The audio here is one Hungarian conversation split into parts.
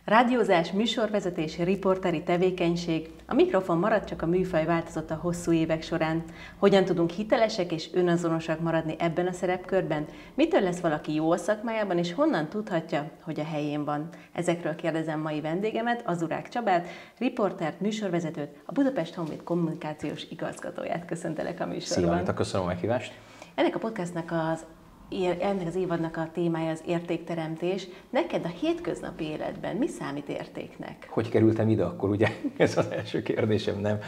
Rádiózás, műsorvezetés, riporteri tevékenység, a mikrofon maradt, csak a műfaj változott a hosszú évek során. Hogyan tudunk hitelesek és önazonosak maradni ebben a szerepkörben? Mitől lesz valaki jó a szakmájában, és honnan tudhatja, hogy a helyén van? Ezekről kérdezem mai vendégemet, Azurák Csabát, riportert, műsorvezetőt, a Budapest Honvéd kommunikációs igazgatóját. Köszöntelek a műsorban. Szia, Anita, köszönöm a meghívást. Ennek a podcastnak ennek az évadnak a témája az értékteremtés. Neked a hétköznapi életben mi számít értéknek? Hogy kerültem ide, akkor ugye ez az első kérdésem, nem?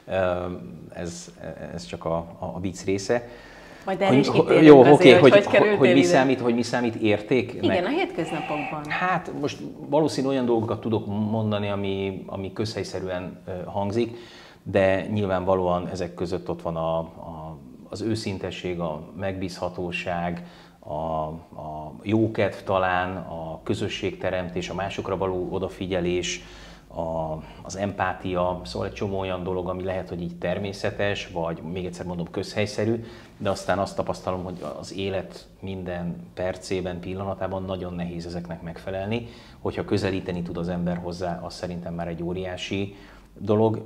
Ez csak a vicc része. Majd erre is kitérünk azért, hogy kerültél ide. Hogy mi számít értéknek? Igen, a hétköznapokban. Hát most valószínűleg olyan dolgokat tudok mondani, ami közhelyszerűen hangzik, de nyilvánvalóan ezek között ott van az őszintesség, a megbízhatóság, a jókedv talán, a közösségteremtés, a másokra való odafigyelés, az empátia, szóval egy csomó olyan dolog, ami lehet, hogy így természetes, vagy még egyszer mondom közhelyszerű, de aztán azt tapasztalom, hogy az élet minden percében, pillanatában nagyon nehéz ezeknek megfelelni. Hogyha közelíteni tud az ember hozzá, az szerintem már egy óriási dolog.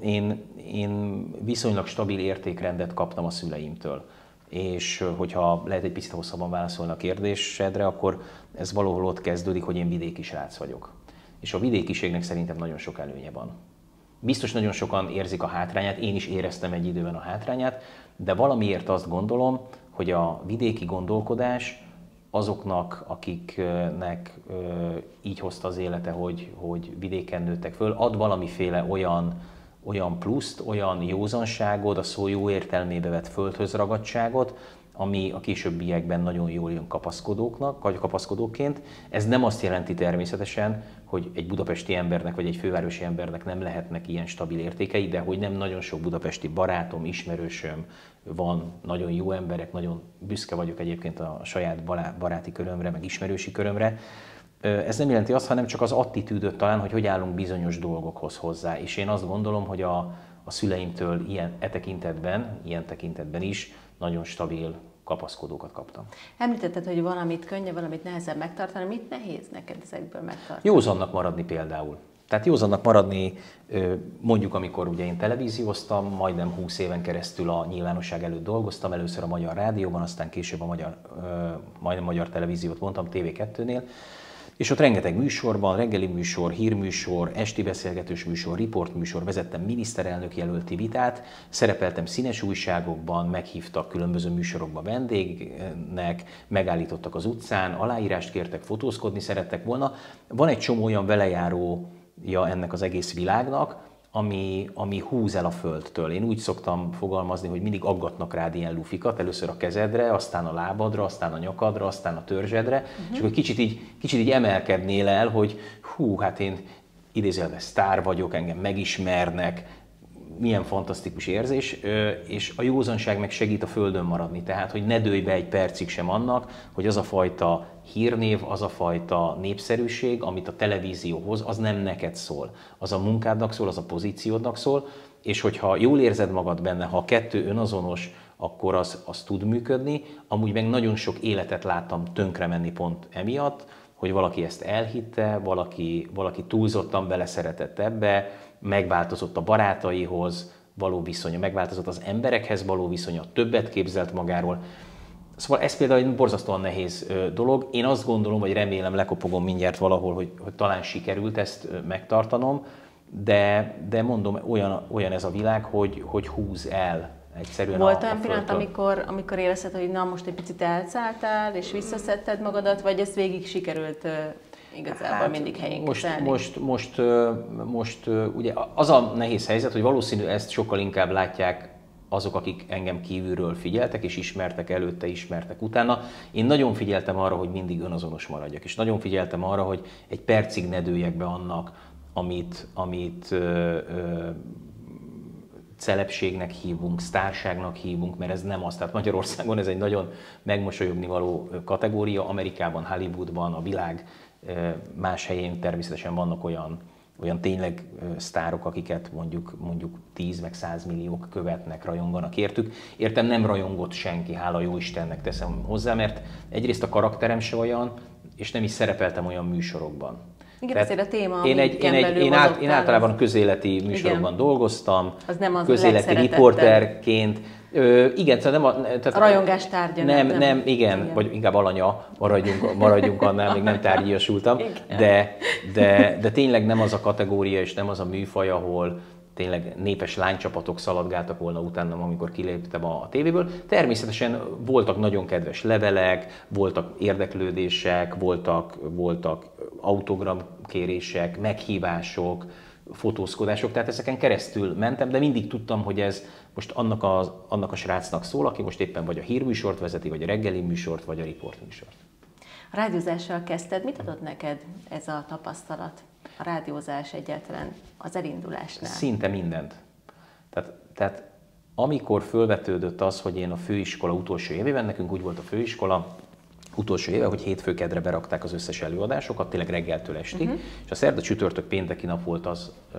Én viszonylag stabil értékrendet kaptam a szüleimtől. És hogyha lehet egy picit hosszabban válaszolni a kérdésedre, akkor ez valahol ott kezdődik, hogy én vidéki srác vagyok. És a vidékiségnek szerintem nagyon sok előnye van. Biztos nagyon sokan érzik a hátrányát, én is éreztem egy időben a hátrányát, de valamiért azt gondolom, hogy a vidéki gondolkodás azoknak, akiknek így hozta az élete, hogy vidéken nőttek föl, ad valamiféle olyan pluszt, olyan józanságot, a szó jó értelmébe vett földhöz ragadtságot, ami a későbbiekben nagyon jól jön kapaszkodóknak, vagy kapaszkodóként. Ez nem azt jelenti természetesen, hogy egy budapesti embernek, vagy egy fővárosi embernek nem lehetnek ilyen stabil értékei, de hogy nem nagyon sok budapesti barátom, ismerősöm van, nagyon jó emberek, nagyon büszke vagyok egyébként a saját baráti körömre, meg ismerősi körömre. Ez nem jelenti azt, hanem csak az attitűdöt talán, hogy állunk bizonyos dolgokhoz hozzá. És én azt gondolom, hogy a szüleimtől ilyen tekintetben is nagyon stabil kapaszkodókat kaptam. Említetted, hogy valamit könnyebb, valamit nehezebb megtartani. Mit nehéz neked ezekből megtartani? Józannak maradni például. Tehát józannak maradni, mondjuk amikor ugye én televízióztam, majdnem 20 éven keresztül a nyilvánosság előtt dolgoztam, először a Magyar Rádióban, aztán később majdnem Magyar Televíziót mondtam, TV2-nél, és ott rengeteg műsor van, reggeli műsor, hírműsor, esti beszélgetős műsor, riportműsor, vezettem miniszterelnök jelölti vitát, szerepeltem színes újságokban, meghívtak különböző műsorokba vendégnek, megállítottak az utcán, aláírást kértek, fotózkodni szerettek volna. Van egy csomó olyan velejárója ennek az egész világnak, ami húz el a földtől. Én úgy szoktam fogalmazni, hogy mindig aggatnak rád ilyen lufikat, először a kezedre, aztán a lábadra, aztán a nyakadra, aztán a törzsedre, és akkor kicsit így emelkednél el, hogy hát én idézőjelben sztár vagyok, engem megismernek, milyen fantasztikus érzés, és a józanság meg segít a földön maradni, tehát hogy ne dőlj be egy percig sem annak, hogy az a fajta hírnév, az a fajta népszerűség, amit a televízió hoz, az nem neked szól. Az a munkádnak szól, az a pozíciódnak szól, és hogyha jól érzed magad benne, ha a kettő önazonos, akkor az tud működni. Amúgy meg nagyon sok életet láttam tönkre menni pont emiatt, hogy valaki ezt elhitte, valaki túlzottan beleszeretett ebbe, megváltozott a barátaihoz való viszonya, megváltozott az emberekhez való viszonya, többet képzelt magáról. Szóval ez például egy borzasztóan nehéz dolog. Én azt gondolom, vagy remélem, lekopogom mindjárt valahol, hogy talán sikerült ezt megtartanom, de mondom, olyan ez a világ, hogy húz el egyszerűen Volt olyan pillanat, amikor érezted, hogy na most egy picit elszálltál, és visszaszedted magadat, vagy ezt végig sikerült igazából mindig helyén kezelni? Most ugye az a nehéz helyzet, hogy valószínű ezt sokkal inkább látják azok, akik engem kívülről figyeltek, és ismertek előtte, ismertek utána. Én nagyon figyeltem arra, hogy mindig önazonos maradjak, és nagyon figyeltem arra, hogy egy percig ne dőljek be annak, amit celebségnek hívunk, sztárságnak hívunk, mert ez nem az. Tehát Magyarországon ez egy nagyon megmosolyogni való kategória, Amerikában, Hollywoodban, a világ más helyén természetesen vannak olyan tényleg sztárok, akiket mondjuk 10 meg 100 milliók követnek, rajonganak értük. Értem, nem rajongott senki, hála jó Istennek teszem hozzá, mert egyrészt a karakterem se olyan, és nem is szerepeltem olyan műsorokban. Igen, azért a téma, én általában a közéleti műsorokban dolgoztam, az nem az közéleti riporterként. Igen, tehát a rajongás tárgya. Nem, igen, vagy inkább alanya, maradjunk annál, még nem tárgyiasultam, de tényleg nem az a kategória és nem az a műfaj, ahol tényleg népes lánycsapatok szaladgáltak volna utánam, amikor kiléptem a tévéből. Természetesen voltak nagyon kedves levelek, voltak érdeklődések, voltak autogramkérések, meghívások, fotózkodások, tehát ezeken keresztül mentem, de mindig tudtam, hogy ez most annak a srácnak szól, aki most éppen vagy a hírműsort vezeti, vagy a reggeli műsort, vagy a riportműsort. A rádiózással kezdted, mit adott neked ez a tapasztalat? A rádiózás egyáltalán az elindulásnál? Szinte mindent. Tehát amikor fölvetődött az, hogy én a főiskola utolsó évében, nekünk úgy volt a főiskola utolsó éve, hogy hétfő-kedre berakták az összes előadásokat, tényleg reggeltől estig, és a szerda, csütörtök, pénteki nap volt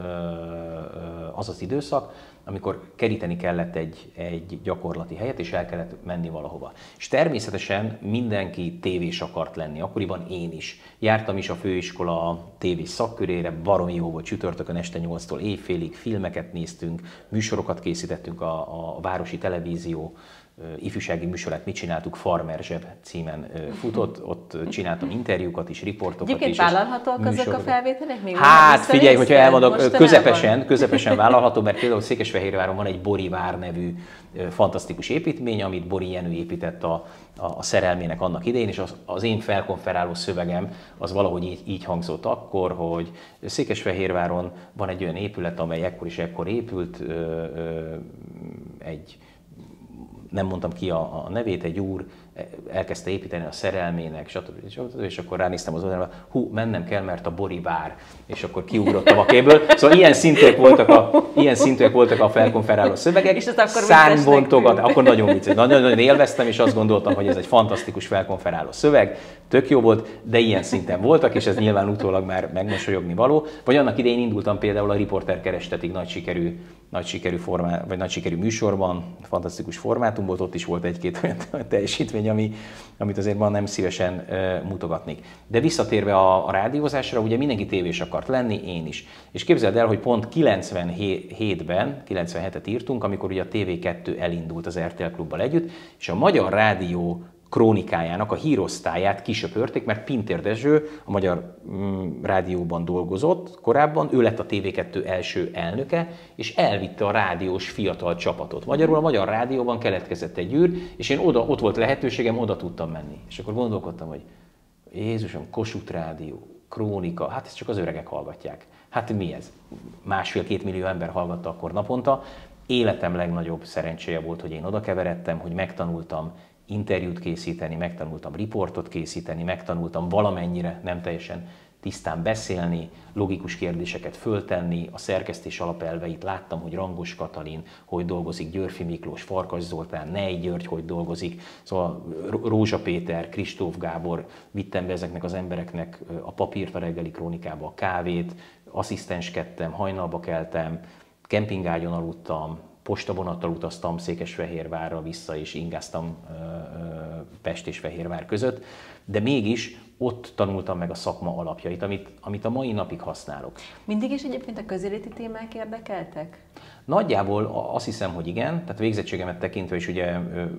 az időszak, amikor keríteni kellett egy gyakorlati helyet, és el kellett menni valahova. És természetesen mindenki tévés akart lenni, akkoriban én is. Jártam is a főiskola tévés szakkörére, baromi jó volt, csütörtökön este 8-tól éjfélig, filmeket néztünk, műsorokat készítettünk a városi televízió ifjúsági műsorát mit csináltuk, Farmer Zseb címen futott, ott csináltam interjúkat is, riportokat is. Egyébként vállalhatóak azok a felvételek? Még hát figyelj, hogyha elmondok, közepesen vállalható, mert például Székesfehérváron van egy Bori vár nevű fantasztikus építmény, amit Bori Jenő épített a szerelmének annak idején, és az én felkonferáló szövegem az valahogy így hangzott akkor, hogy Székesfehérváron van egy olyan épület, amely ekkor és ekkor épült, nem mondtam ki a nevét, egy úr elkezdte építeni a szerelmének, stb. És akkor ránéztem az oldalra, mennem kell, mert a Bori vár, és akkor kiugrottam a képből. Szóval ilyen szintűek voltak a felkonferáló szövegek. És az akkor akkor nagyon vicces. Nagyon élveztem, és azt gondoltam, hogy ez egy fantasztikus felkonferáló szöveg, tök jó volt, de ilyen szinten voltak, és ez nyilván utólag már megmosolyogni való. Vagy annak idején indultam például a Riporter Kerestetig nagy sikerű műsorban, fantasztikus formátum volt, ott is volt egy-két olyan teljesítmény, amit azért ma nem szívesen mutogatnék. De visszatérve a rádiózásra, ugye mindenki tévés akart lenni, én is. És képzeld el, hogy pont 97-et írtunk, amikor ugye a TV2 elindult az RTL Klubbal együtt, és a Magyar Rádió krónikájának a hírosztályát kisöpörték, mert Pintér Dezső a Magyar Rádióban dolgozott korábban, ő lett a TV2 első elnöke, és elvitte a rádiós fiatal csapatot. Magyarul a Magyar Rádióban keletkezett egy űr, és én ott volt lehetőségem, oda tudtam menni. És akkor gondolkodtam, hogy Jézusom, Kossuth Rádió, krónika, hát ezt csak az öregek hallgatják. Hát mi ez? 1,5-2 millió ember hallgatta akkor naponta. Életem legnagyobb szerencséje volt, hogy én oda keveredtem, hogy megtanultam interjút készíteni, megtanultam riportot készíteni, megtanultam valamennyire, nem teljesen tisztán beszélni, logikus kérdéseket föltenni, a szerkesztés alapelveit láttam, hogy Rangos Katalin, hogy dolgozik, Györfi Miklós, Farkas Zoltán, Nej György, hogy dolgozik, szóval Rózsa Péter, Kristóf Gábor, vittem be ezeknek az embereknek a papírt a reggeli krónikába, a kávét, asszisztenskedtem, hajnalba keltem, kempingágyon aludtam, postabonattal utaztam Székesfehérvárra vissza, és ingáztam Pest és Fehérvár között, de mégis ott tanultam meg a szakma alapjait, amit a mai napig használok. Mindig is egyébként a közéleti témák érdekeltek? Nagyjából azt hiszem, hogy igen, tehát végzettségemet tekintve is ugye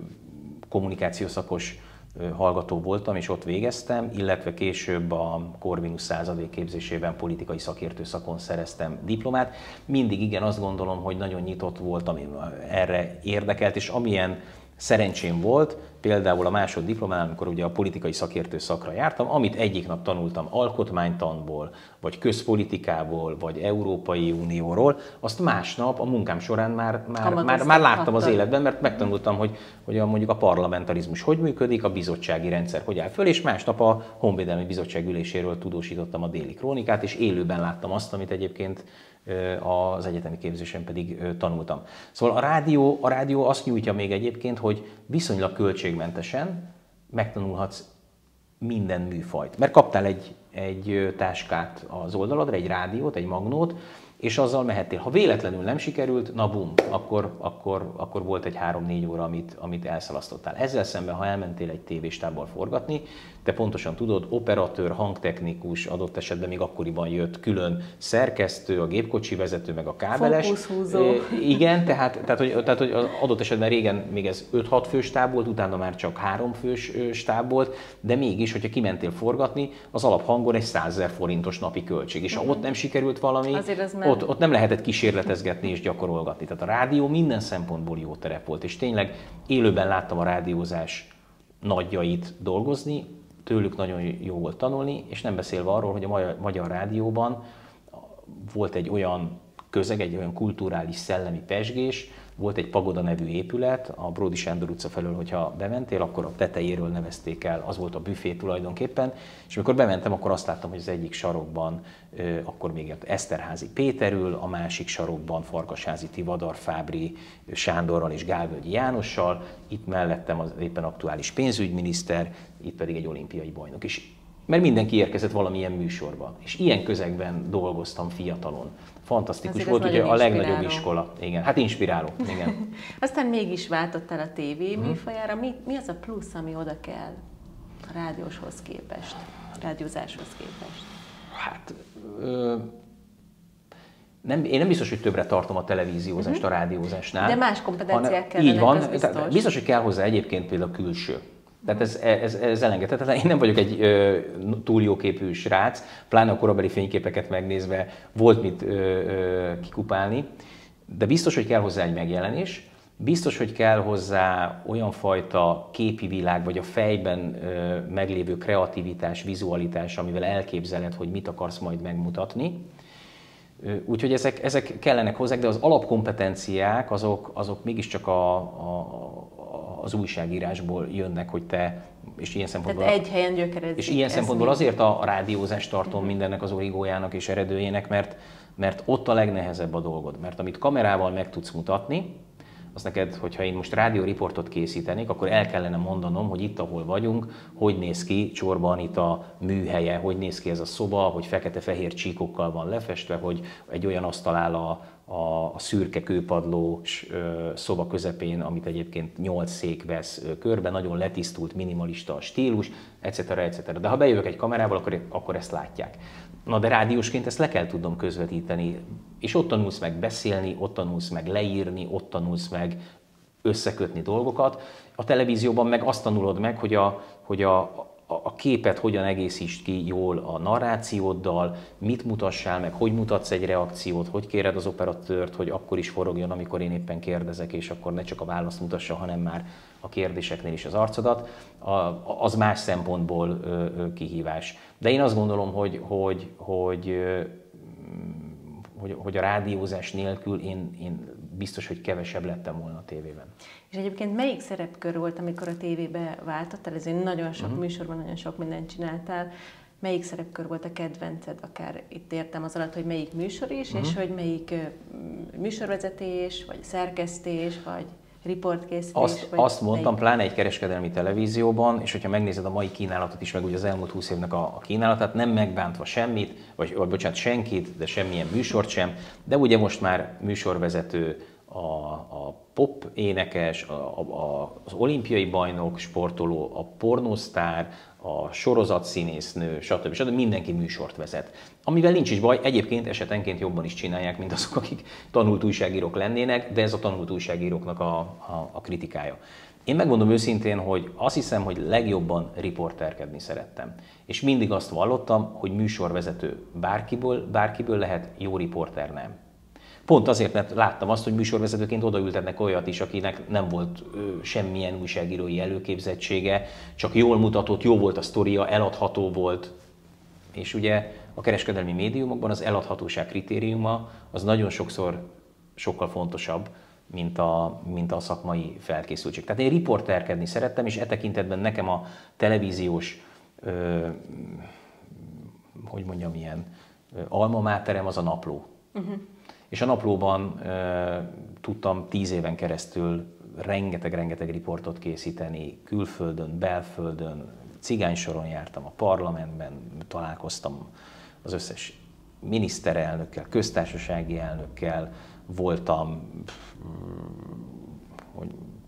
kommunikációszakos hallgató voltam, és ott végeztem, illetve később a Corvinus századék képzésében politikai szakértő szakon szereztem diplomát. Mindig igen, azt gondolom, hogy nagyon nyitott voltam, erre érdekelt, és amilyen szerencsém volt, például a másoddiplomán, amikor ugye a politikai szakértő szakra jártam, amit egyik nap tanultam alkotmánytanból, vagy közpolitikából, vagy Európai Unióról, azt másnap a munkám során már láttam az életben, mert megtanultam, hogy mondjuk a parlamentarizmus hogy működik, a bizottsági rendszer hogy áll föl, és másnap a Honvédelmi Bizottság üléséről tudósítottam a déli krónikát, és élőben láttam azt, amit egyébként az egyetemi képzésen pedig tanultam. Szóval a rádió azt nyújtja még egyébként, hogy viszonylag költségmentesen megtanulhatsz minden műfajt. Mert kaptál egy táskát az oldaladra, egy rádiót, egy magnót, és azzal mehettél. Ha véletlenül nem sikerült, na bum, akkor volt egy 3-4 óra, amit elszalasztottál. Ezzel szemben, ha elmentél egy tévéstábbal forgatni, te pontosan tudod, operatőr, hangtechnikus, adott esetben még akkoriban jött külön szerkesztő, a gépkocsi vezető, meg a kábeles. Fókuszhúzó. Igen, tehát hogy adott esetben régen még ez 5-6 fős stáb volt, utána már csak 3 fős stáb volt, de mégis, hogyha kimentél forgatni, az alaphangon egy 100 000 forintos napi költség. És ha ott nem sikerült valami, ott nem lehetett kísérletezgetni és gyakorolgatni. Tehát a rádió minden szempontból jó terep volt, és tényleg élőben láttam a rádiózás nagyjait dolgozni, tőlük nagyon jó volt tanulni, és nem beszélve arról, hogy a Magyar Rádióban volt egy olyan közeg, egy olyan kulturális szellemi pezsgés, volt egy Pagoda nevű épület, a Bródi Sándor utca felől, hogyha bementél, akkor a tetejéről nevezték el, az volt a büfé tulajdonképpen, és amikor bementem, akkor azt láttam, hogy az egyik sarokban akkor még Eszterházy Péter ül, a másik sarokban Farkasházi Tivadar Fábri Sándorral és Gálvölgyi Jánossal, itt mellettem az éppen aktuális pénzügyminiszter, itt pedig egy olimpiai bajnok is. Mert mindenki érkezett valamilyen műsorba, és ilyen közegben dolgoztam fiatalon. Fantasztikus volt, ugye a legnagyobb iskola. Igen, hát inspiráló. Igen. Aztán mégis váltottál a tévé műfajára. Mi az a plusz, ami oda kell a rádióshoz képest, a rádiózáshoz képest? Hát, én nem biztos, hogy többre tartom a televíziózást a rádiózásnál. De más kompetenciák kellenek, így van, az biztos. Biztos, hogy kell hozzá egyébként például külső. Tehát ez elengedhetetlen. Én nem vagyok egy túl jóképű srác, pláne a korabeli fényképeket megnézve volt mit kikupálni, de biztos, hogy kell hozzá egy megjelenés, biztos, hogy kell hozzá olyan fajta képi világ, vagy a fejben meglévő kreativitás, vizualitás, amivel elképzeled, hogy mit akarsz majd megmutatni. Úgyhogy ezek kellenek hozzá, de az alapkompetenciák azok mégiscsak az újságírásból jönnek, hogy te, és ilyen szempontból, tehát egy helyen gyökerezik. És ilyen szempontból azért a rádiózást tartom mindennek az origójának és eredőjének, mert ott a legnehezebb a dolgod. Mert amit kamerával meg tudsz mutatni, az neked, hogyha én most rádióriportot készítenék, akkor el kellene mondanom, hogy itt, ahol vagyunk, hogy néz ki Csorban itt a műhelye, hogy néz ki ez a szoba, hogy fekete-fehér csíkokkal van lefestve, hogy egy olyan asztal áll a szürke kőpadlós szoba közepén, amit egyébként 8 szék vesz körbe, nagyon letisztult, minimalista a stílus, etc. etc. De ha bejövök egy kamerával, akkor ezt látják. Na de rádiósként ezt le kell tudnom közvetíteni, és ott tanulsz meg beszélni, ott tanulsz meg leírni, ott tanulsz meg összekötni dolgokat. A televízióban meg azt tanulod meg, hogy a képet hogyan egészítsd ki jól a narrációddal, mit mutassál meg, hogy mutatsz egy reakciót, hogy kéred az operatőrt, hogy akkor is forogjon, amikor én éppen kérdezek, és akkor ne csak a választ mutassa, hanem már a kérdéseknél is az arcodat. Az más szempontból kihívás. De én azt gondolom, hogy a rádiózás nélkül én biztos, hogy kevesebb lettem volna a tévében. És egyébként melyik szerepkör volt, amikor a tévébe váltottál? Ezért nagyon sok műsorban, nagyon sok mindent csináltál. Melyik szerepkör volt a kedvenced? Akár itt értem az alatt, hogy melyik műsor is, és hogy melyik műsorvezetés, vagy szerkesztés, vagy riportkészítés? Azt mondtam, pláne egy kereskedelmi televízióban, és hogyha megnézed a mai kínálatot is, meg ugye az elmúlt 20 évnek a kínálatát, nem megbántva semmit, vagy bocsánat, senkit, de semmilyen műsort sem, de ugye most már műsorvezető, a pop énekes, az olimpiai bajnok, sportoló, a pornósztár, a sorozatszínésznő, stb. Mindenki műsort vezet. Amivel nincs is baj, egyébként esetenként jobban is csinálják, mint azok, akik tanult újságírók lennének, de ez a tanult újságíróknak a kritikája. Én megmondom őszintén, hogy azt hiszem, hogy legjobban riporterkedni szerettem. És mindig azt vallottam, hogy műsorvezető bárkiből lehet, jó riporter nem. Pont azért, mert láttam azt, hogy műsorvezetőként odaültetnek olyat is, akinek nem volt semmilyen újságírói előképzettsége, csak jól mutatott, jó volt a sztoria, eladható volt. És ugye a kereskedelmi médiumokban az eladhatóság kritériuma az nagyon sokszor sokkal fontosabb, mint a szakmai felkészültség. Tehát én riporterkedni szerettem, és e tekintetben nekem a televíziós, alma máterem az a Napló. És a Naplóban tudtam 10 éven keresztül rengeteg riportot készíteni, külföldön, belföldön, cigánysoron jártam a parlamentben, találkoztam az összes miniszterelnökkel, köztársasági elnökkel, voltam,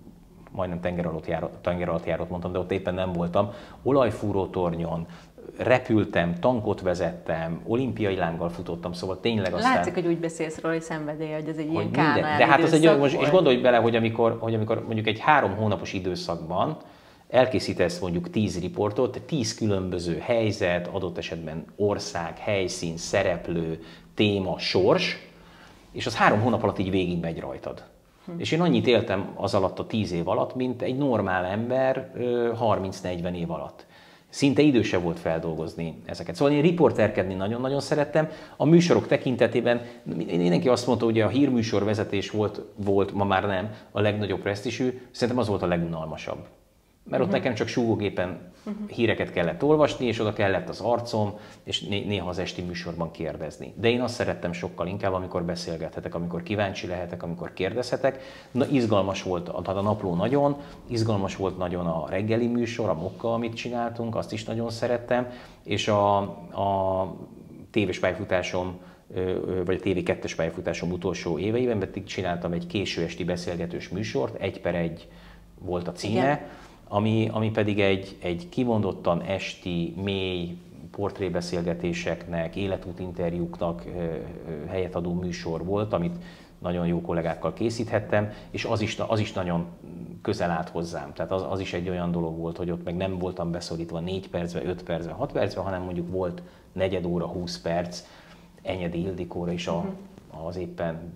majdnem tengeralattjárót mondtam, de ott éppen nem voltam, olajfúrótornyon, repültem, tankot vezettem, olimpiai lánggal futottam, szóval tényleg aztán... Látszik, hogy úgy beszélsz róla, hogy szenvedély, hogy ez egy ilyen kána de hát az egy olyan, és gondolj bele, hogy amikor mondjuk egy 3 hónapos időszakban elkészítesz mondjuk 10 riportot, 10 különböző helyzet, adott esetben ország, helyszín, szereplő, téma, sors, és az 3 hónap alatt így végigmegy rajtad. És én annyit éltem az alatt a 10 év alatt, mint egy normál ember 30-40 év alatt. Szinte idősebb volt feldolgozni ezeket. Szóval én riporterkedni nagyon-nagyon szerettem. A műsorok tekintetében mindenki azt mondta, hogy a hírműsor vezetés volt, ma már nem, a legnagyobb presztízsű, szerintem az volt a legunalmasabb. Mert ott nekem csak súgógépen híreket kellett olvasni, és oda kellett az arcom, és néha az esti műsorban kérdezni. De én azt szerettem sokkal inkább, amikor beszélgethetek, amikor kíváncsi lehetek, amikor kérdezhetek. Na, izgalmas volt a napló nagyon, izgalmas volt nagyon a reggeli műsor, a Mokka, amit csináltunk, azt is nagyon szerettem, és a tévés pályafutásom, vagy a TV2-es pályafutásom utolsó éveiben pedig csináltam egy késő esti beszélgetős műsort, 1/1 volt a címe. Igen. Ami pedig egy kimondottan esti, mély portrébeszélgetéseknek, életútinterjúknak helyet adó műsor volt, amit nagyon jó kollégákkal készíthettem, és az is nagyon közel állt hozzám. Tehát az is egy olyan dolog volt, hogy ott meg nem voltam beszorítva 4 percbe, 5 percbe, 6 percbe, hanem mondjuk volt 4 óra, 20 perc Enyedi Ildikóra is az éppen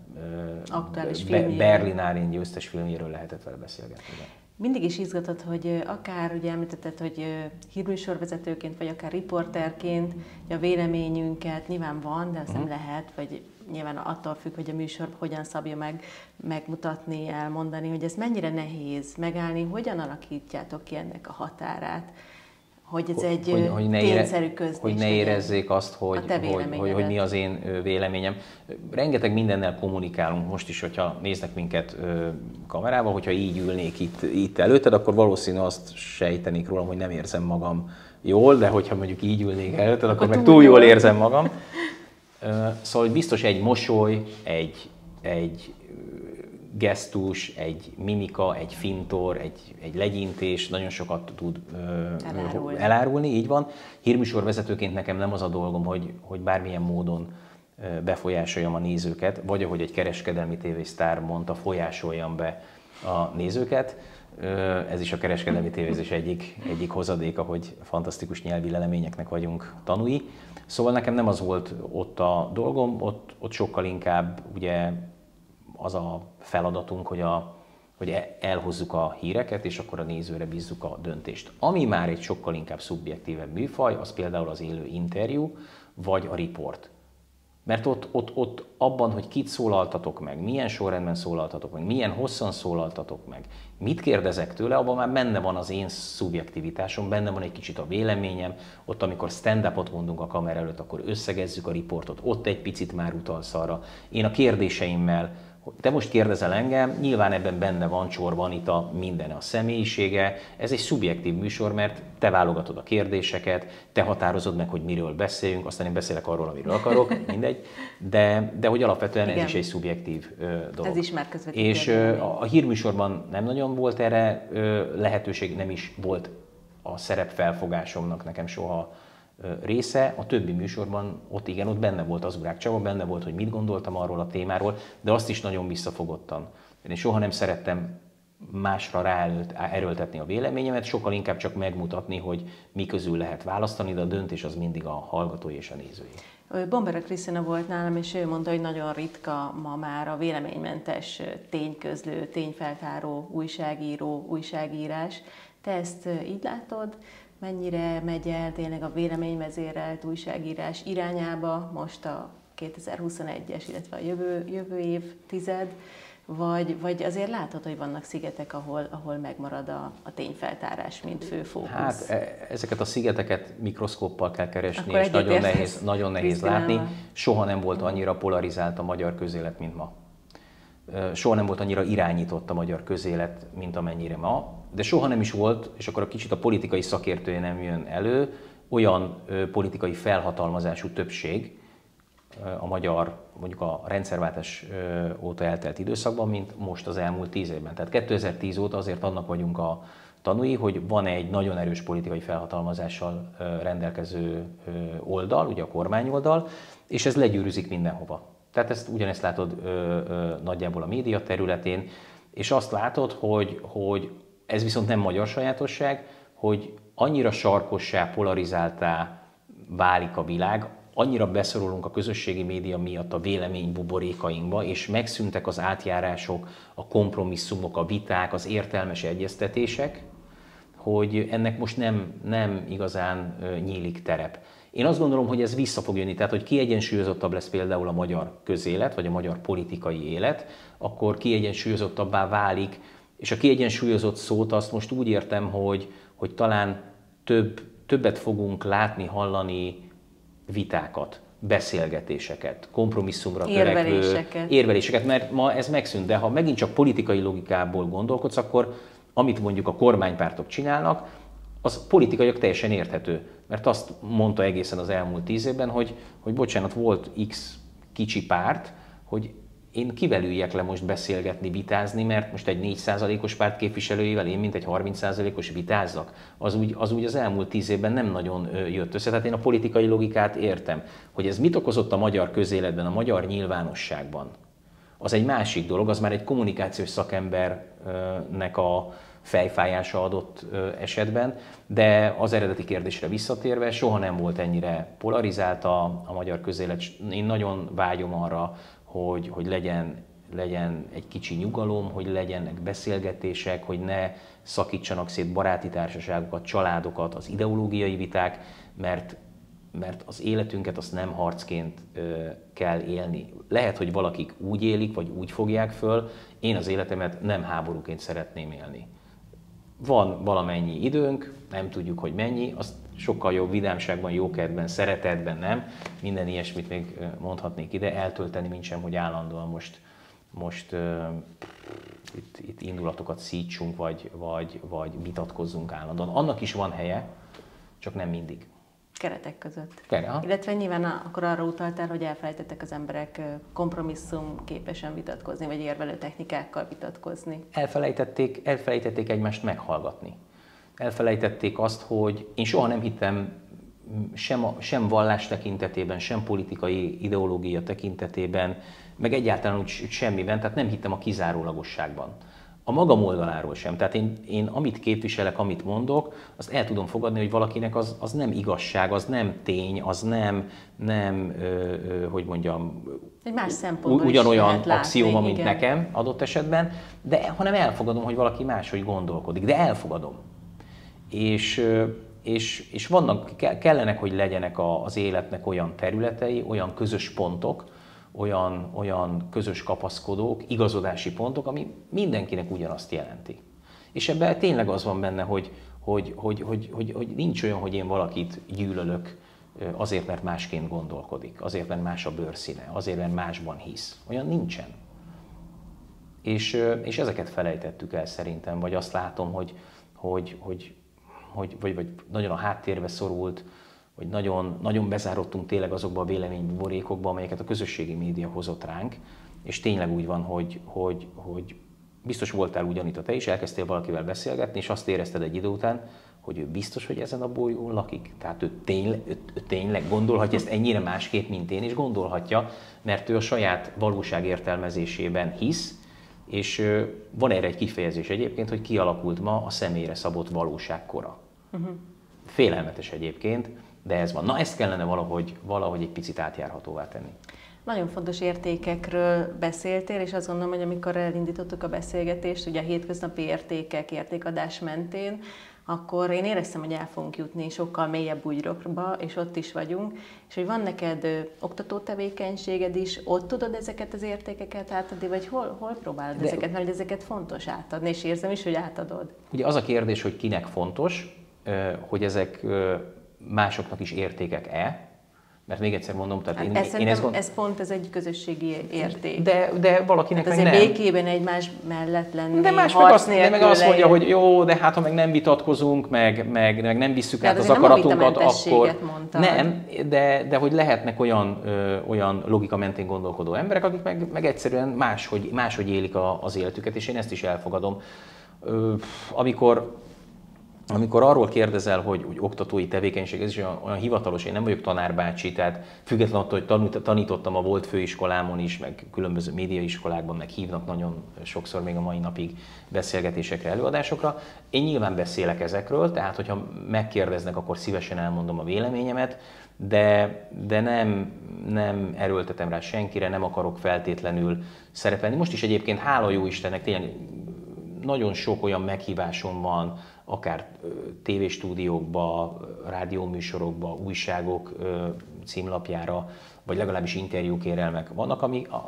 Berlinálén győztes filmjéről lehetett vele beszélgetni. Mindig is izgatott, hogy akár ugye említetted, hogy hírműsorvezetőként, vagy akár riporterként a véleményünket nyilván van, de azt nem lehet, vagy nyilván attól függ, hogy a műsor hogyan szabja megmutatni, elmondani, hogy ez mennyire nehéz megállni, hogyan alakítjátok ki ennek a határát, hogy ez egy tényszerű közlés. Hogy ne érezzék azt, hogy mi az én véleményem. Rengeteg mindennel kommunikálunk most is, hogyha néznek minket kamerával, hogyha így ülnék itt előtted, akkor valószínű azt sejtenék rólam, hogy nem érzem magam jól, de hogyha mondjuk így ülnék előtted, akkor meg túl jól érzem magam. Szóval biztos egy mosoly, egy gesztus, egy mimika, egy fintor, egy legyintés nagyon sokat tud elárulni, így van. Hírműsorvezetőként nekem nem az a dolgom, hogy bármilyen módon befolyásoljam a nézőket, vagy ahogy egy kereskedelmi tévésztár mondta, folyásoljam be a nézőket. Ez is a kereskedelmi tévézés egyik hozadéka, hogy fantasztikus nyelvi leleményeknek vagyunk tanúi. Szóval nekem nem az volt ott a dolgom, ott sokkal inkább ugye az a feladatunk, hogy elhozzuk a híreket, és akkor a nézőre bízzuk a döntést. Ami már egy sokkal inkább szubjektívebb műfaj, az például az élő interjú, vagy a riport. Mert ott abban, hogy kit szólaltatok meg, milyen sorrendben szólaltatok meg, milyen hosszan szólaltatok meg, mit kérdezek tőle, abban már benne van az én szubjektivitásom, benne van egy kicsit a véleményem, ott amikor stand-upot mondunk a kamera előtt, akkor összegezzük a riportot, ott egy picit már utalsz arra. Én a kérdéseimmel, te most kérdezel engem, nyilván ebben benne van Csorba Anita minden a személyisége. Ez egy szubjektív műsor, mert te válogatod a kérdéseket, te határozod meg, hogy miről beszéljünk, aztán én beszélek arról, amiről akarok, mindegy. De hogy alapvetően igen, ez is egy szubjektív dolog. Ez is már közvetítő. És a hírműsorban nem nagyon volt erre lehetőség, nem is volt a szerepfelfogásomnak nekem soha része, a többi műsorban ott benne volt az Urák Csaba, benne volt, hogy mit gondoltam arról a témáról, de azt is nagyon visszafogottan. Én soha nem szerettem másra ráerőltetni a véleményemet, sokkal inkább csak megmutatni, hogy mi közül lehet választani, de a döntés az mindig a hallgatói és a nézői. Bombera Krisztina volt nálam, és ő mondta, hogy nagyon ritka ma már a véleménymentes tényközlő, tényfeltáró újságíró, újságírás. Te ezt így látod? Mennyire megy el tényleg a véleményvezérelt újságírás irányába most a 2021-es, illetve a jövő évtized, vagy azért látod, hogy vannak szigetek, ahol megmarad a tényfeltárás, mint fő fókusz? Hát ezeket a szigeteket mikroszkóppal kell keresni, és nagyon nehéz látni. Soha nem volt annyira polarizált a magyar közélet, mint ma. Soha nem volt annyira irányított a magyar közélet, mint amennyire ma, de soha nem is volt, és akkor a kicsit a politikai szakértője nem jön elő, olyan politikai felhatalmazású többség, a magyar, mondjuk a rendszerváltás óta eltelt időszakban, mint most az elmúlt 10 évben. Tehát 2010 óta azért annak vagyunk a tanúi, hogy van egy nagyon erős politikai felhatalmazással rendelkező oldal, ugye a kormányoldal, és ez legyűrűzik mindenhova. Tehát ugyanezt látod nagyjából a média területén, és azt látod, hogy ez viszont nem magyar sajátosság, hogy annyira sarkossá, polarizáltá válik a világ, annyira beszorulunk a közösségi média miatt a vélemény buborékainkba, és megszűntek az átjárások, a kompromisszumok, a viták, az értelmes egyeztetések, hogy ennek most nem igazán nyílik terep. Én azt gondolom, hogy ez vissza fog jönni, tehát hogy kiegyensúlyozottabb lesz például a magyar közélet, vagy a magyar politikai élet, akkor kiegyensúlyozottabbá válik, és a kiegyensúlyozott szót azt most úgy értem, hogy talán többet fogunk látni, hallani vitákat, beszélgetéseket, kompromisszumra törekvő érveléseket, mert ma ez megszűnt, de ha megint csak politikai logikából gondolkodsz, akkor amit mondjuk a kormánypártok csinálnak, az politikaiak teljesen érthető. Mert azt mondta egészen az elmúlt 10 évben, hogy bocsánat, volt X kicsi párt, hogy én kivel üljek le most beszélgetni, vitázni, mert most egy 4%-os párt képviselőjével én, mint egy 30%-os vitázzak. Az úgy az elmúlt 10 évben nem nagyon jött össze. Tehát én a politikai logikát értem. Hogy ez mit okozott a magyar közéletben, a magyar nyilvánosságban, az egy másik dolog, az már egy kommunikációs szakembernek a fejfájása adott esetben, de az eredeti kérdésre visszatérve soha nem volt ennyire polarizált a magyar közélet. Én nagyon vágyom arra, hogy legyen egy kicsi nyugalom, hogy legyenek beszélgetések, hogy ne szakítsanak szét baráti társaságokat, családokat, az ideológiai viták, mert az életünket azt nem harcként kell élni. Lehet, hogy valakik úgy élik, vagy úgy fogják föl, én az életemet nem háborúként szeretném élni. Van valamennyi időnk, nem tudjuk, hogy mennyi, azt sokkal jobb vidámságban, jókedben, szeretetben, nem? Minden ilyesmit még mondhatnék ide, eltölteni, mint sem, hogy állandóan most itt indulatokat szítsunk, vagy vitatkozzunk állandóan. Annak is van helye, csak nem mindig. Keretek között. Aha. Illetve nyilván akkor arra utaltál, hogy elfelejtettek az emberek kompromisszum képesen vitatkozni, vagy érvelő technikákkal vitatkozni. Elfelejtették egymást meghallgatni. Elfelejtették azt, hogy én soha nem hittem sem vallás tekintetében, sem politikai ideológia tekintetében, meg egyáltalán úgy semmiben, tehát nem hittem a kizárólagosságban. A magam oldaláról sem. Tehát én amit képviselek, amit mondok, azt el tudom fogadni, hogy valakinek az nem igazság, az nem tény, az nem hogy mondjam, egy más szempontból ugyanolyan axióma, mint igen, nekem adott esetben, de hanem elfogadom, hogy valaki máshogy gondolkodik, de elfogadom. És kellenek, hogy legyenek az életnek olyan területei, olyan közös pontok, olyan közös kapaszkodók, igazodási pontok, ami mindenkinek ugyanazt jelenti. És ebben tényleg az van benne, hogy nincs olyan, hogy én valakit gyűlölök azért, mert másként gondolkodik, azért, mert más a bőrszíne, azért, mert másban hisz. Olyan nincsen. És ezeket felejtettük el szerintem, vagy azt látom, hogy nagyon a háttérbe szorult, hogy nagyon bezárodtunk tényleg azokba a véleménybuborékokba, amelyeket a közösségi média hozott ránk, és tényleg úgy van, hogy biztos voltál ugyanitt te is, elkezdtél valakivel beszélgetni, és azt érezted egy idő után, hogy ő biztos, hogy ezen a bolygón lakik. Tehát ő tényleg gondolhatja ezt ennyire másképp, mint én, és gondolhatja, mert ő a saját valóság értelmezésében hisz, és van erre egy kifejezés egyébként, hogy kialakult ma a személyre szabott valóságkora. Félelmetes egyébként, de ez van. Na, ezt kellene valahogy egy picit átjárhatóvá tenni. Nagyon fontos értékekről beszéltél, és azt gondolom, hogy amikor elindítottuk a beszélgetést, ugye a hétköznapi értékek, értékadás mentén, akkor én éreztem, hogy el fogunk jutni sokkal mélyebb bugyrokba, és ott is vagyunk, és hogy van neked oktató tevékenységed is, ott tudod ezeket az értékeket átadni, vagy hol próbálod ezeket, mert ezeket fontos átadni, és érzem is, hogy átadod. Ugye az a kérdés, hogy kinek fontos, hogy ezek másoknak is értékek-e, Mert még egyszer mondom, tehát Hát ez egy közösségi érték. De valakinek hát meg azért nem. békében egymás mellett lenni, de más meg azt mondja, hogy jó, de hát ha meg nem vitatkozunk, meg nem visszük át az akaratunkat, akkor nem, de hogy lehetnek olyan logika mentén gondolkodó emberek, akik meg egyszerűen máshogy élik az életüket, és én ezt is elfogadom. Amikor arról kérdezel, hogy oktatói tevékenység, ez is olyan hivatalos, én nem vagyok tanárbácsi, tehát függetlenül attól, hogy tanítottam a volt főiskolámon is, meg különböző médiaiskolákban, meg hívnak nagyon sokszor még a mai napig beszélgetésekre, előadásokra. Én nyilván beszélek ezekről, tehát hogyha megkérdeznek, akkor szívesen elmondom a véleményemet, de nem erőltetem rá senkire, nem akarok feltétlenül szerepelni. Most is egyébként, hála jó Istennek, tényleg nagyon sok olyan meghívásom van, akár tévéstúdiókba, rádióműsorokba, újságok címlapjára, vagy legalábbis interjúkérelmek vannak,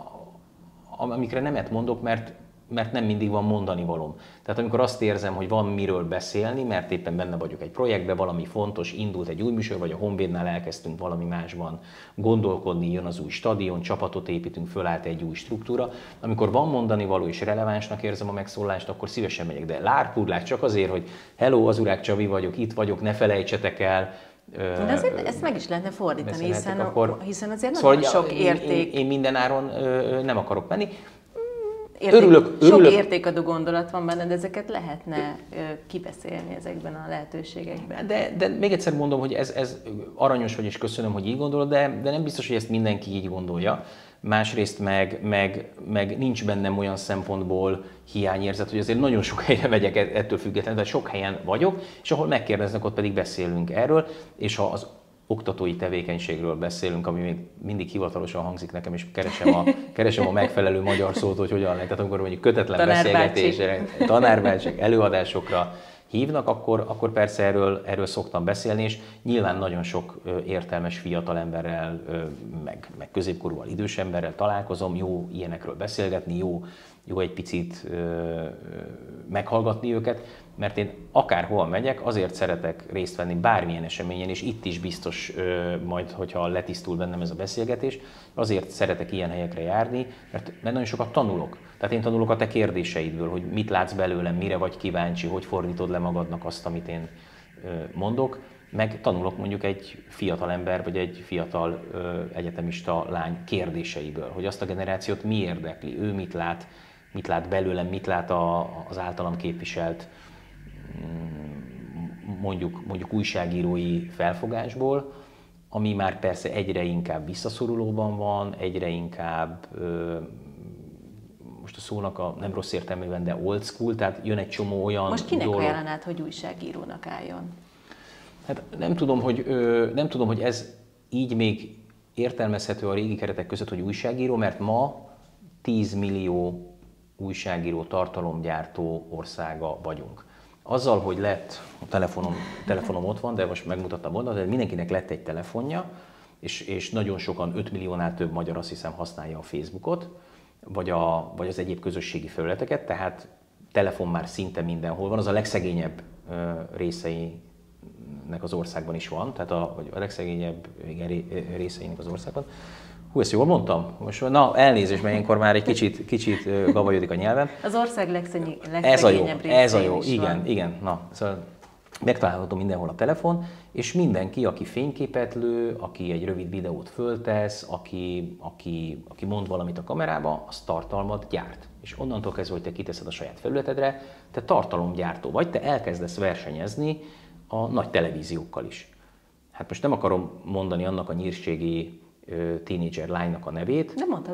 amikre nemet mondok, mert nem mindig van mondani valóm. Tehát amikor azt érzem, hogy van miről beszélni, mert éppen benne vagyok egy projektben, valami fontos, indult egy új műsor, vagy a Honvédnál elkezdtünk valami másban gondolkodni, jön az új stadion, csapatot építünk, fölállt egy új struktúra. Amikor van mondani való és relevánsnak érzem a megszólást, akkor szívesen megyek. De lárpurlák csak azért, hogy hello, Azurák Csabi vagyok, itt vagyok, ne felejtsetek el. De azért ezt meg is lehetne fordítani, hiszen azért szóval nagyon sok érték. Én mindenáron nem akarok menni. Örülök. Sok értékadó gondolat van benne, de ezeket lehetne kibeszélni ezekben a lehetőségekben. De még egyszer mondom, hogy ez aranyos vagy, és köszönöm, hogy így gondolod, de nem biztos, hogy ezt mindenki így gondolja. Másrészt meg nincs bennem olyan szempontból hiányérzet, hogy azért nagyon sok helyre megyek ettől függetlenül, de sok helyen vagyok, és ahol megkérdeznek, ott pedig beszélünk erről, és ha az oktatói tevékenységről beszélünk, ami még mindig hivatalosan hangzik nekem, és keresem a megfelelő magyar szót, hogy hogyan lehet. Tehát amikor mondjuk kötetlen beszélgetésre, tanárbácsik, előadásokra hívnak, akkor persze erről szoktam beszélni, és nyilván nagyon sok értelmes fiatal emberrel, meg középkorúval, idős emberrel találkozom, jó ilyenekről beszélgetni, jó egy picit meghallgatni őket, mert én akárhol megyek, azért szeretek részt venni bármilyen eseményen, és itt is biztos majd, hogyha letisztul bennem ez a beszélgetés, azért szeretek ilyen helyekre járni, mert nagyon sokat tanulok. Tehát én tanulok a te kérdéseidből, hogy mit látsz belőlem, mire vagy kíváncsi, hogy fordítod le magadnak azt, amit én mondok, meg tanulok mondjuk egy fiatal ember, vagy egy fiatal egyetemista lány kérdéseiből, hogy azt a generációt mi érdekli, ő mit lát belőlem, mit lát az általam képviselt mondjuk újságírói felfogásból, ami már persze egyre inkább visszaszorulóban van, egyre inkább, most a szónak nem rossz értelmében, de old school, tehát jön egy csomó olyan Most kinek ajánlanád, hogy újságírónak álljon? Hát nem tudom, hogy ez így még értelmezhető a régi keretek között, hogy újságíró, mert ma 10 millió újságíró, tartalomgyártó országa vagyunk. Azzal, hogy lett, a telefonom ott van, de most megmutattam volna, de mindenkinek lett egy telefonja, és nagyon sokan, 5 milliónál több magyar azt hiszem használja a Facebookot, vagy az egyéb közösségi felületeket, tehát telefon már szinte mindenhol van, az a legszegényebb részeinek az országban is van, tehát a legszegényebb részeinek az országban. Hú, ezt jól mondtam? Most, elnézést, mert ilyenkor már egy kicsit gavajodik a nyelvem. Az ország legszegényebb ez a jó, igen. Na, szóval megtalálható mindenhol a telefon, és mindenki, aki fényképet lő, aki egy rövid videót föltesz, aki mond valamit a kamerába, az tartalmat gyárt. És onnantól kezdve, hogy te kiteszed a saját felületedre, te tartalomgyártó vagy, te elkezdesz versenyezni a nagy televíziókkal is. Hát most nem akarom mondani annak a nyírségi tínédzser lánynak a nevét,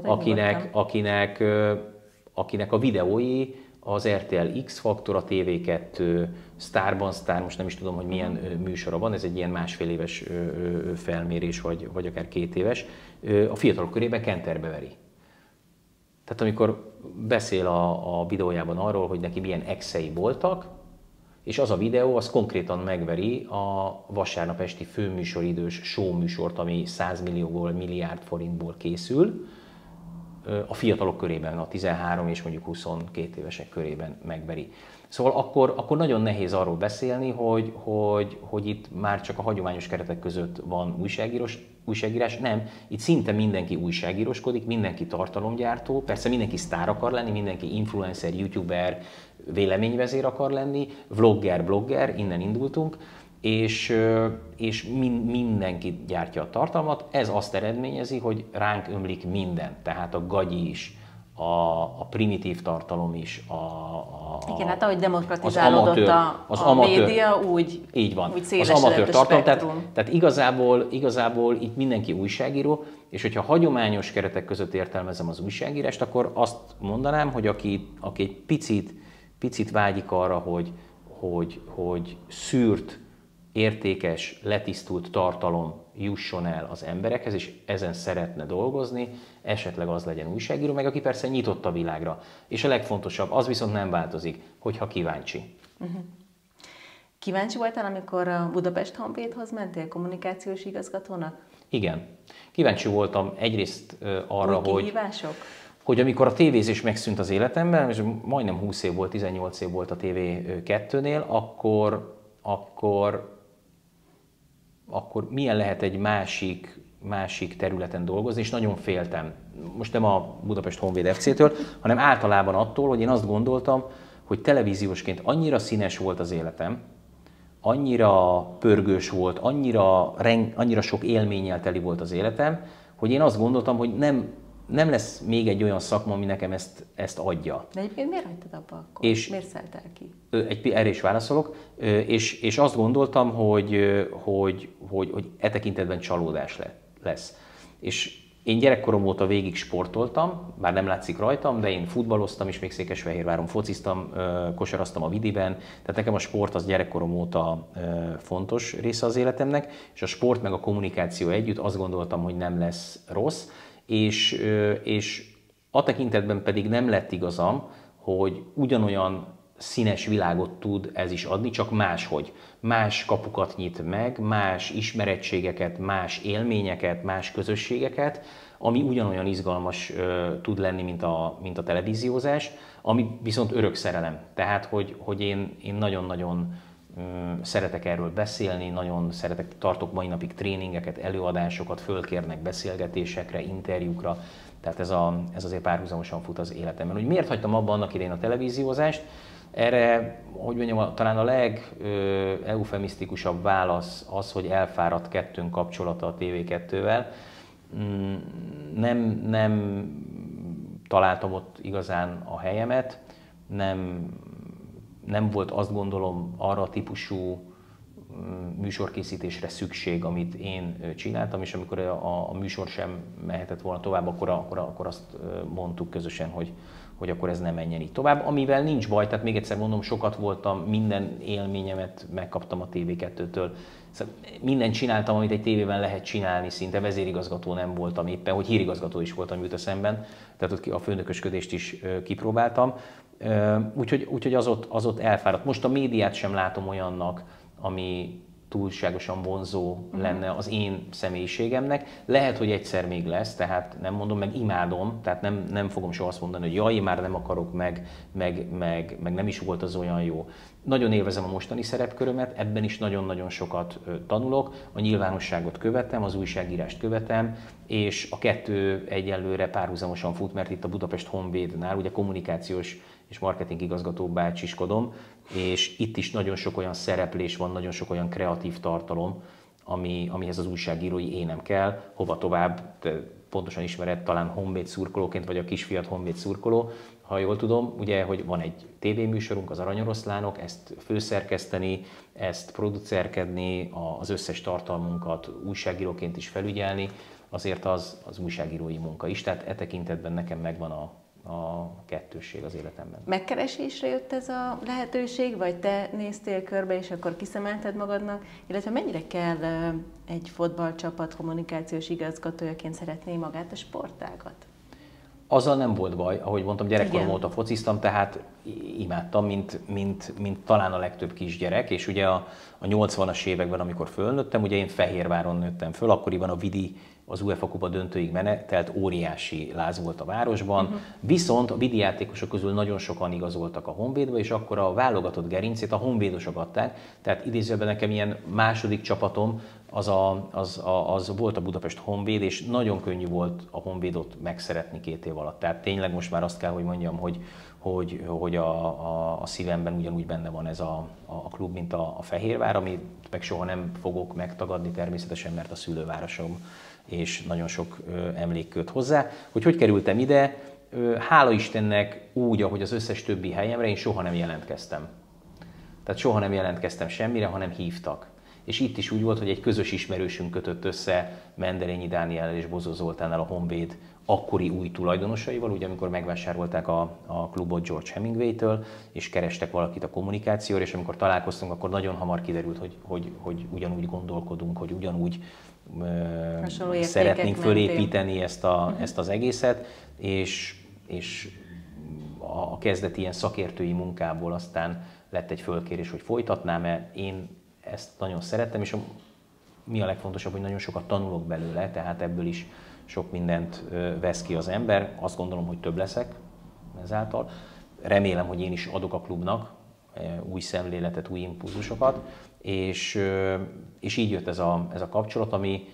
akinek a videói az RTL X-Faktor, a TV2, Sztárban Sztár, most nem is tudom, hogy milyen műsora van, ez egy ilyen másfél éves felmérés, vagy akár 2 éves, a fiatalok körében kenterbe veri. Tehát amikor beszél a videójában arról, hogy neki milyen exei voltak, és az a videó, az konkrétan megveri a vasárnap esti főműsoridős show műsort, ami 100 millióból, milliárd forintból készül, a fiatalok körében, a 13 és mondjuk 22 évesek körében megveri. Szóval akkor nagyon nehéz arról beszélni, hogy itt már csak a hagyományos keretek között van újságírás. Nem, itt szinte mindenki újságíróskodik, mindenki tartalomgyártó, persze mindenki sztár akar lenni, mindenki influencer, youtuber, véleményvezér akar lenni, vlogger, blogger, innen indultunk, és mindenki gyártja a tartalmat. Ez azt eredményezi, hogy ránk ömlik minden, tehát a gagyi is, a primitív tartalom is, igen, hát ahogy demokratizálódott a média, úgy, így van, úgy szélesedett a spektrum. Tehát igazából itt mindenki újságíró, és hogyha hagyományos keretek között értelmezem az újságírást, akkor azt mondanám, hogy aki egy picit vágyik arra, hogy szűrt, értékes, letisztult tartalom jusson el az emberekhez, és ezen szeretne dolgozni, esetleg az legyen újságíró, meg aki persze nyitott a világra. És a legfontosabb, az viszont nem változik, hogyha kíváncsi. Kíváncsi voltál, amikor a Budapest Honvédhoz mentél kommunikációs igazgatónak? Igen. Kíváncsi voltam egyrészt arra, hogy amikor a tévézés megszűnt az életemben, és majdnem 20 év volt, 18 év volt a TV2-nél, akkor milyen lehet egy másik területen dolgozni, és nagyon féltem. Most nem a Budapest Honvéd FC-től, hanem általában attól, hogy én azt gondoltam, hogy televíziósként annyira színes volt az életem, annyira pörgős volt, annyira sok élménnyel teli volt az életem, hogy én azt gondoltam, hogy nem lesz még egy olyan szakma, ami nekem ezt adja. De egyébként miért hagytad abba akkor? Miért szálltál ki? Erre is válaszolok. És azt gondoltam, hogy e tekintetben csalódás lesz. És én gyerekkorom óta végig sportoltam, bár nem látszik rajtam, de én futballoztam is, még Székesfehérváron fociztam, kosaraztam a Vidiben, tehát nekem a sport az gyerekkorom óta fontos része az életemnek, és a sport meg a kommunikáció együtt azt gondoltam, hogy nem lesz rossz, és a tekintetben pedig nem lett igazam, hogy ugyanolyan színes világot tud ez is adni, csak máshogy. Más kapukat nyit meg, más ismerettségeket, más élményeket, más közösségeket, ami ugyanolyan izgalmas tud lenni, mint a televíziózás, ami viszont örök szerelem. Tehát, hogy én nagyon-nagyon szeretek erről beszélni, nagyon tartok mai napig tréningeket, előadásokat, fölkérnek beszélgetésekre, interjúkra, tehát ez azért párhuzamosan fut az életemben. Hogy miért hagytam abba annak idején a televíziózást? Erre, hogy mondjam, talán a legeufemisztikusabb válasz az, hogy elfáradt kettőnk kapcsolata a TV2-vel. Nem találtam ott igazán a helyemet, nem volt, azt gondolom, arra a típusú műsorkészítésre szükség, amit én csináltam, és amikor a műsor sem mehetett volna tovább, akkor azt mondtuk közösen, hogy akkor ez nem menjen így tovább, amivel nincs baj, tehát még egyszer mondom, sokat voltam, minden élményemet megkaptam a TV2-től. Szóval mindent csináltam, amit egy tévében lehet csinálni, szinte vezérigazgató nem voltam éppen, hogy hírigazgató is voltam jut eszemben, tehát ott a főnökösködést is kipróbáltam. Úgyhogy az ott elfáradt. Most a médiát sem látom olyannak, ami túlságosan vonzó lenne az én személyiségemnek. Lehet, hogy egyszer még lesz, tehát nem mondom, meg imádom, tehát nem fogom soha azt mondani, hogy jaj, már nem akarok, meg nem is volt az olyan jó. Nagyon élvezem a mostani szerepkörömet, ebben is nagyon-nagyon sokat tanulok, a nyilvánosságot követem, az újságírást követem, és a kettő egyelőre párhuzamosan fut, mert itt a Budapest Honvédnál ugye kommunikációs és marketing igazgató bácsiskodom, és itt is nagyon sok olyan szereplés van, nagyon sok olyan kreatív tartalom, amihez az újságírói énem kell, hova tovább, te pontosan ismered talán Honvéd szurkolóként, vagy a kisfiat Honvéd szurkoló, ha jól tudom, ugye, hogy van egy tévéműsorunk, az Aranyoroszlánok, ezt főszerkeszteni, ezt producerkedni, az összes tartalmunkat újságíróként is felügyelni, azért az újságírói munka is, tehát e tekintetben nekem megvan a kettősség az életemben. Megkeresésre jött ez a lehetőség, vagy te néztél körbe, és akkor kiszemelted magadnak, illetve mennyire kell egy fotballcsapat kommunikációs igazgatójaként szeretné magát a sportágat? Azzal nem volt baj, ahogy mondtam, gyerekkorom óta fociztam, tehát imádtam, mint talán a legtöbb kisgyerek, és ugye a 80-as években, amikor fölnőttem, ugye én Fehérváron nőttem föl, akkoriban a Vidi az UEFA kupa döntőig menetelt, óriási láz volt a városban, viszont a vígjátékosok közül nagyon sokan igazoltak a Honvédba, és akkor a válogatott gerincét a honvédosok adták, tehát idézőben nekem ilyen második csapatom az volt a Budapest Honvéd, és nagyon könnyű volt a Honvédot megszeretni 2 év alatt. Tehát tényleg most már azt kell, hogy mondjam, hogy a szívemben ugyanúgy benne van ez a klub, mint a Fehérvár, amit meg soha nem fogok megtagadni természetesen, mert a szülővárosom, és nagyon sok emlék köt hozzá. Hogy kerültem ide, hála Istennek úgy, ahogy az összes többi helyemre, én soha nem jelentkeztem. Tehát soha nem jelentkeztem semmire, hanem hívtak. És itt is úgy volt, hogy egy közös ismerősünk kötött össze Menderényi Dániellel és Bozó Zoltánnal, a Honvéd akkori új tulajdonosaival, ugye amikor megvásárolták a klubot George Hemingway-től, és kerestek valakit a kommunikációra, és amikor találkoztunk, akkor nagyon hamar kiderült, hogy ugyanúgy gondolkodunk, hogy ugyanúgy szeretnénk fölépíteni ezt az egészet, és a kezdeti ilyen szakértői munkából aztán lett egy fölkérés, hogy folytatnám-e. Én ezt nagyon szerettem, és mi a legfontosabb, hogy nagyon sokat tanulok belőle, tehát ebből is sok mindent vesz ki az ember. Azt gondolom, hogy több leszek ezáltal. Remélem, hogy én is adok a klubnak új szemléletet, új impulzusokat, és így jött ez a kapcsolat, ami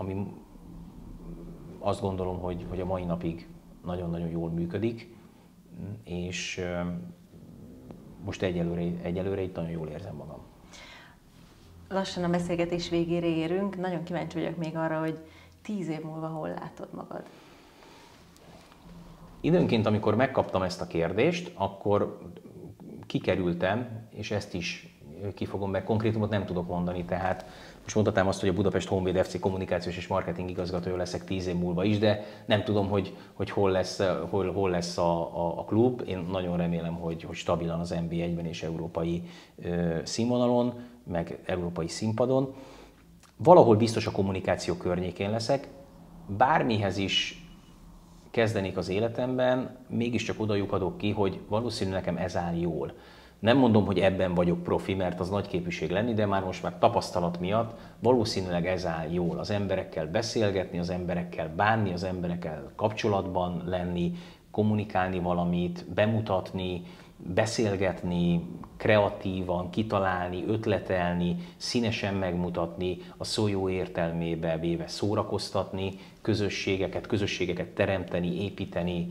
azt gondolom, hogy a mai napig nagyon-nagyon jól működik, és most egyelőre itt nagyon jól érzem magam. Lassan a beszélgetés végére érünk. Nagyon kíváncsi vagyok még arra, hogy 10 év múlva hol látod magad? Időnként, amikor megkaptam ezt a kérdést, akkor kikerültem, és ezt is kifogom, mert konkrétumot nem tudok mondani, tehát most mondhatnám azt, hogy a Budapest Honvéd FC kommunikációs és marketing igazgatója leszek 10 év múlva is, de nem tudom, hogy hol lesz a klub. Én nagyon remélem, hogy stabilan az NB1-ben és európai színvonalon, meg európai színpadon. Valahol biztos a kommunikáció környékén leszek, bármihez is kezdenék az életemben, mégiscsak oda lyukadok ki, hogy valószínűleg nekem ez áll jól. Nem mondom, hogy ebben vagyok profi, mert az nagy képűség lenni, de már most tapasztalat miatt valószínűleg ez áll jól. Az emberekkel beszélgetni, az emberekkel bánni, az emberekkel kapcsolatban lenni, kommunikálni valamit, bemutatni, beszélgetni, kreatívan, kitalálni, ötletelni, színesen megmutatni, a szó jó értelmébe véve szórakoztatni, közösségeket teremteni, építeni,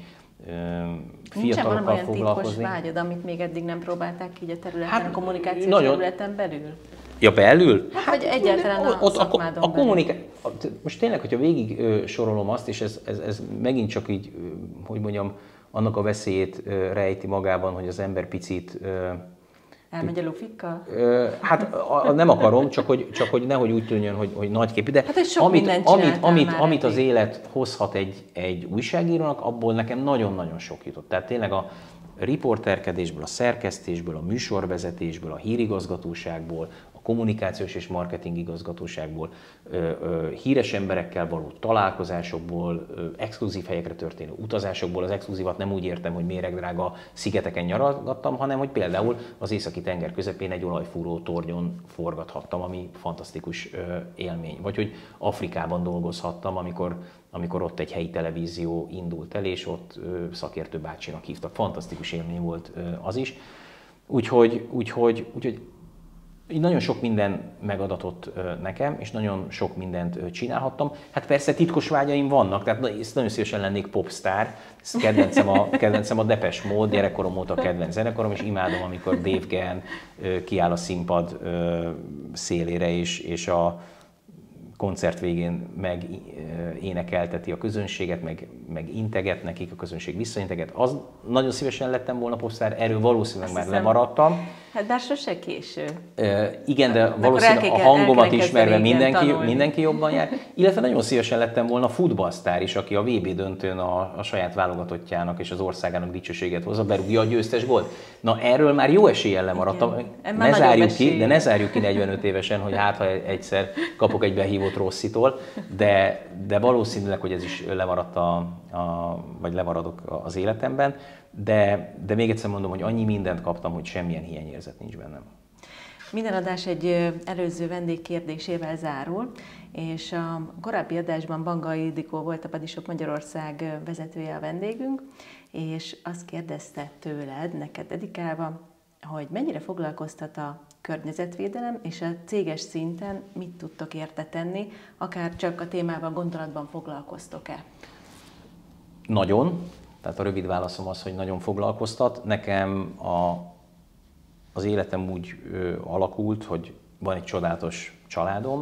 fiatalokkal foglalkozni. Nincs valami titkos vágyad, amit még eddig nem próbálták így a területen, a kommunikációs területen belül? Ja, belül? Vagy egyáltalán a szakmádon belül? Most tényleg, hogyha végig sorolom azt, és ez megint csak így, hogy mondjam, annak a veszélyét rejti magában, hogy az ember picit... Elmegy a lufikkal? Hát nem akarom, csak hogy nehogy úgy tűnjön, hogy nagyképű, de hát amit az élet hozhat egy újságírónak, abból nekem nagyon-nagyon sok jutott. Tehát tényleg a riporterkedésből, a szerkesztésből, a műsorvezetésből, a hírigazgatóságból, a kommunikációs és marketing igazgatóságból, híres emberekkel való találkozásokból, exkluzív helyekre történő utazásokból. Az exkluzívat nem úgy értem, hogy méregdrága szigeteken nyaralgattam, hanem hogy például az északi tenger közepén egy olajfúró tornyon forgathattam, ami fantasztikus élmény. Vagy hogy Afrikában dolgozhattam, amikor ott egy helyi televízió indult el, és ott szakértő bácsinak hívtak. Fantasztikus élmény volt az is. Úgyhogy nagyon sok minden megadatott nekem, és nagyon sok mindent csinálhattam. Hát persze titkos vágyaim vannak, tehát nagyon szívesen lennék popstar. Kedvencem a Depeche Mode, gyerekkorom óta kedvenc zenekarom, és imádom, amikor Dave Gahan kiáll a színpad szélére, és a koncert végén megénekelteti a közönséget, meg integet nekik, a közönség visszainteget. Az nagyon szívesen lettem volna popstar, erről valószínűleg már lemaradtam. Hát bár sose késő. Igen, de valószínűleg a hangomat ismerve mindenki jobban jár. Illetve nagyon szívesen lettem volna futballsztár is, aki a VB döntőn a saját válogatottjának és az országának dicsőséget hozza, berúgja a győztes gólt. Na erről már jó eséllyel lemaradtam. Ne zárjuk ki 45 évesen, hogy hát ha egyszer kapok egy behívót Rosszitól, de valószínűleg, hogy ez is lemaradt vagy lemaradok az életemben. De még egyszer mondom, hogy annyi mindent kaptam, hogy semmilyen hiányérzet nincs bennem. Minden adás egy előző vendég kérdésével zárul, és a korábbi adásban Banga Ildikó volt a Padisok Magyarország vezetője a vendégünk, és azt kérdezte tőled, neked dedikálva, hogy mennyire foglalkoztat a környezetvédelem, és a céges szinten mit tudtok érte tenni, akár csak a témával gondolatban foglalkoztok-e? Nagyon. Tehát a rövid válaszom az, hogy nagyon foglalkoztat. Nekem az életem úgy alakult, hogy van egy csodálatos családom,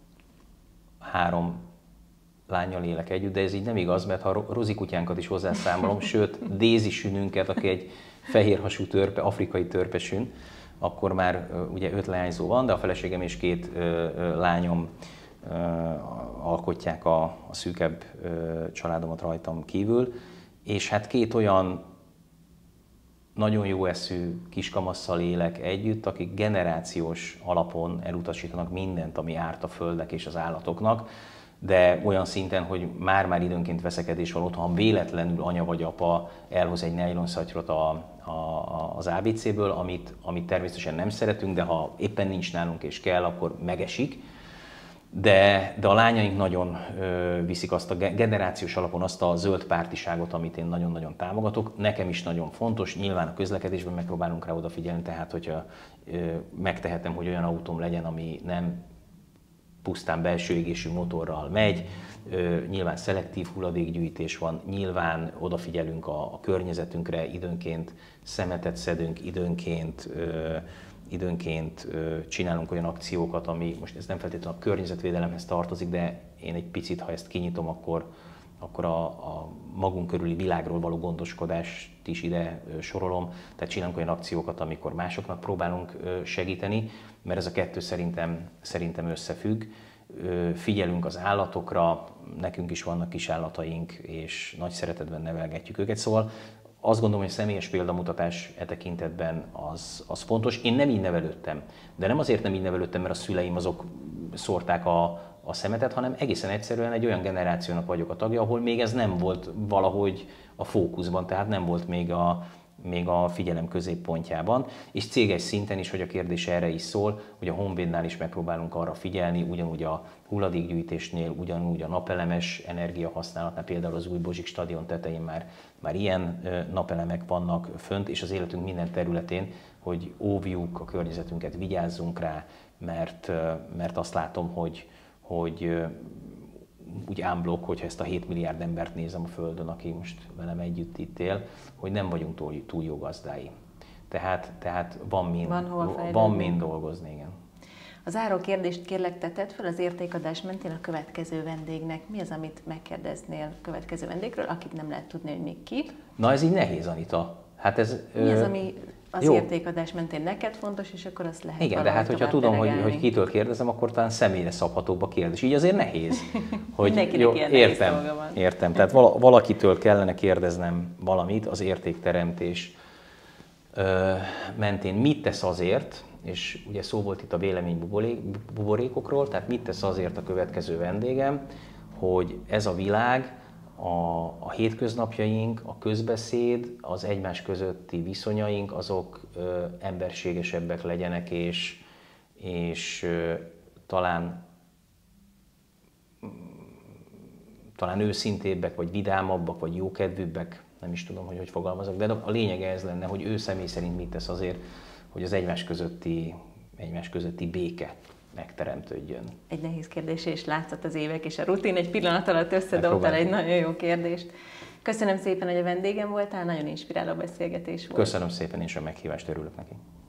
3 lánnyal élek együtt, de ez így nem igaz, mert ha a Rozi kutyánkat is hozzászámolom, sőt Daisy sününket, aki egy fehérhasú törpe, afrikai törpesün, akkor már ugye 5 leányzó van, de a feleségem és 2 lányom alkotják a szűkebb családomat rajtam kívül, és hát 2 olyan nagyon jó eszű kiskamasszal élek együtt, akik generációs alapon elutasítanak mindent, ami árt a földnek és az állatoknak, de olyan szinten, hogy már-már időnként veszekedés van otthon, véletlenül anya vagy apa elhoz egy nejlonszatyrot az ABC-ből, amit természetesen nem szeretünk, de ha éppen nincs nálunk és kell, akkor megesik. De a lányaink nagyon viszik azt a generációs alapon azt a zöld pártiságot, amit én nagyon-nagyon támogatok. Nekem is nagyon fontos, nyilván a közlekedésben megpróbálunk rá odafigyelni, tehát hogyha megtehetem, hogy olyan autóm legyen, ami nem pusztán belső égésű motorral megy, nyilván szelektív hulladékgyűjtés van, nyilván odafigyelünk a környezetünkre, időnként szemetet szedünk, időnként csinálunk olyan akciókat, ami most ez nem feltétlenül a környezetvédelemhez tartozik, de én egy picit, ha ezt kinyitom, akkor a magunk körüli világról való gondoskodást is ide sorolom. Tehát csinálunk olyan akciókat, amikor másoknak próbálunk segíteni, mert ez a 2 szerintem összefügg. Figyelünk az állatokra, nekünk is vannak kis állataink, és nagy szeretetben nevelgetjük őket. Szóval azt gondolom, hogy a személyes példamutatás e tekintetben az fontos. Én nem így nevelődtem, de nem azért nem így nevelődtem, mert a szüleim azok szórták a szemetet, hanem egészen egyszerűen egy olyan generációnak vagyok a tagja, ahol még ez nem volt valahogy a fókuszban, tehát nem volt még a figyelem középpontjában, és céges szinten is, hogy a kérdés erre is szól, hogy a Honvédnál is megpróbálunk arra figyelni, ugyanúgy a hulladékgyűjtésnél, ugyanúgy a napelemes energiahasználatnál, például az új Bozsik stadion tetején már ilyen napelemek vannak fönt, és az életünk minden területén, hogy óvjuk a környezetünket, vigyázzunk rá, mert azt látom, hogy úgy unblock, hogyha ezt a 7 milliárd embert nézem a Földön, aki most velem együtt itt él, hogy nem vagyunk túl jó gazdái. Tehát van mind dolgozni, igen. A záró kérdést kérlek tetted fel az értékadás mentén a következő vendégnek. Mi az, amit megkérdeznél a következő vendégről, akit nem lehet tudni, hogy még ki? Na ez így nehéz, Anita. Hát ez, mi az, ami az értékadás mentén neked fontos, és akkor azt lehet. Igen, de hát hogyha tudom, hogy kitől kérdezem, akkor talán személyre szabhatóbb a kérdés. Így azért nehéz. Hogy jó, értem. Tehát valakitől kellene kérdeznem valamit az értékteremtés mentén. Mit tesz azért, és ugye szó volt itt a véleménybuborékokról, tehát mit tesz azért a következő vendégem, hogy ez a világ, a hétköznapjaink, a közbeszéd, az egymás közötti viszonyaink, azok emberségesebbek legyenek, és talán őszintébbek, vagy vidámabbak, vagy jókedvűbbek, nem is tudom, hogy fogalmazok, de a lényege ez lenne, hogy ő személy szerint mit tesz azért, hogy az egymás közötti béke megteremtődjön. Egy nehéz kérdés, és látszott az évek és a rutin egy pillanat alatt összedobtál egy nagyon jó kérdést. Köszönöm szépen, hogy a vendégem voltál, nagyon inspiráló beszélgetés volt. Köszönöm szépen, és a meghívást, örülök neki.